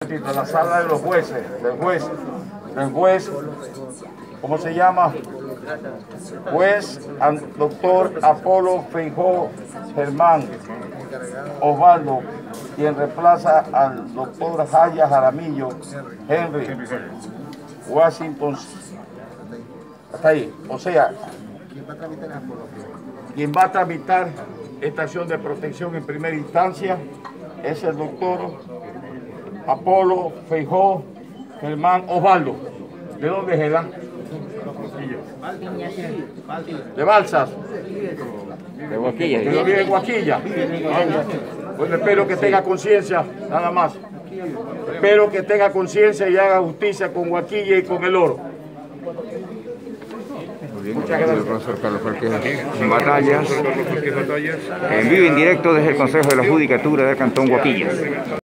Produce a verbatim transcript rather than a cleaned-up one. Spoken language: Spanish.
De la sala de los jueces, del juez, del juez, ¿cómo se llama? Juez doctor Apolo Feijó Germán Osvaldo, quien reemplaza al doctor Jaya Jaramillo Henry Washington. Hasta ahí. O sea, quien va a tramitar esta acción de protección en primera instancia es el doctor Apolo Feijó Germán Osvaldo. ¿De dónde es él? De Balsas. De Guaquilla. Que lo vive en Guaquilla. Bueno, espero que tenga conciencia, nada más. Espero que tenga conciencia y haga justicia con Guaquilla y con el oro. Muchas gracias. El profesor Carlos Falquez Batallas, en vivo y en directo desde el Consejo de la Judicatura del Cantón Guaquillas.